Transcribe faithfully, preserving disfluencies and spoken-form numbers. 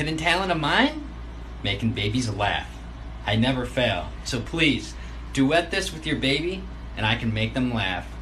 Hidden talent of mine? Making babies laugh. I never fail. So please, duet this with your baby, and I can make them laugh.